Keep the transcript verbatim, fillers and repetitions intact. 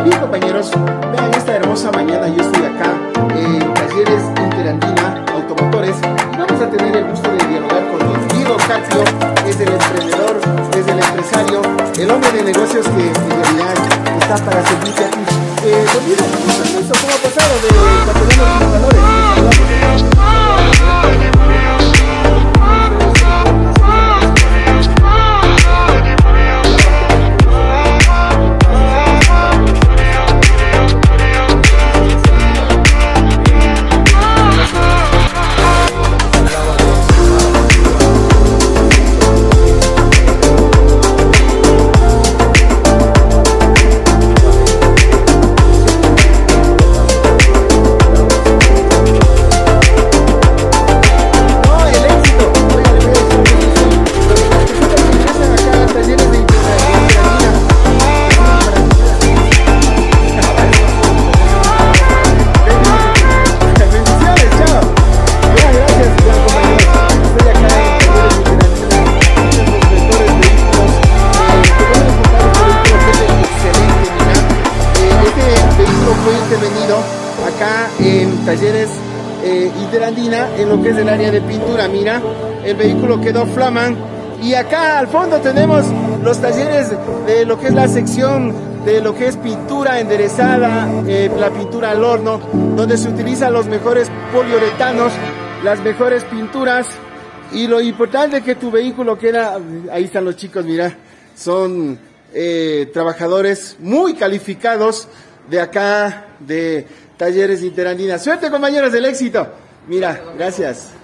bien, compañeros, vean, esta hermosa mañana yo estoy acá en Talleres Interandina Automotores y vamos a tener el gusto de dialogar con don Guido Caccio, es el emprendedor, es el empresario, el hombre de negocios que en realidad está para servirte aquí. Eh, don Guido, ¿cómo estás? ¿Cómo ha pasado de Castellano a los valores? Acá en Talleres eh, Interandina, en lo que es el área de pintura. Mira, el vehículo quedó flaman. Y acá al fondo tenemos los talleres de lo que es la sección de lo que es pintura enderezada, eh, la pintura al horno, donde se utilizan los mejores poliuretanos, las mejores pinturas. Y lo importante es que tu vehículo queda, ahí están los chicos, mira, son eh, trabajadores muy calificados de acá, de Talleres Interandina. Suerte, compañeros, del éxito. Mira, gracias.